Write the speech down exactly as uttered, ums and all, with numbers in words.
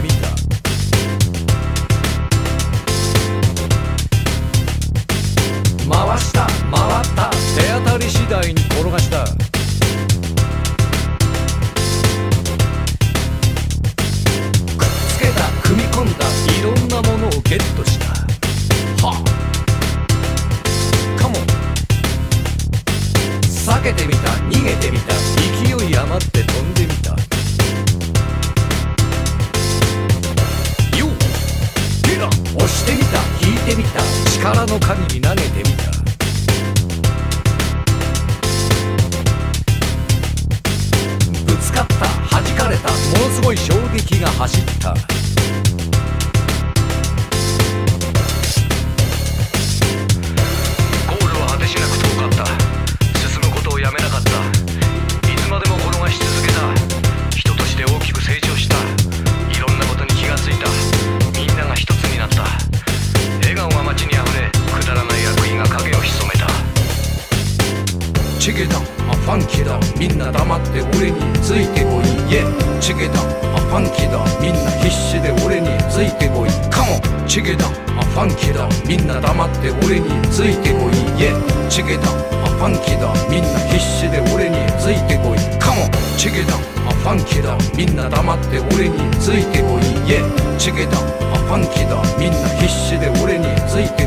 た。回した回った手当たり次第に転がした。くっつけた組み込んだいろんなものをゲットした。はあカモン。避けてみた逃げてみた勢い余って飛んでみた。よっテラ押してみた引いてみた力の限り投げてみた。ぶつかった弾かれたものすごい衝撃が走った。ゴールは果てしなく遠かった。進むことをやめなかった。いつまでも転がし続けた。人として大きく成長した。いろんなことに気がついた。みんなが一つになった。笑顔が街にあふれくだらない悪意が影を潜めた。チゲだあファンキーだみんな黙って俺についてこい。イエチゲだあファンキーだみんな必死で俺についてこい。カモンチゲだあファンキーだみんな黙って俺についてこい。イエチゲだあファンキーだみんな必死で俺についてこい。カモンチゲだあファンキーだみんな黙って俺についてこい。イエチゲだあファンキーだみんな必死で俺についてこい。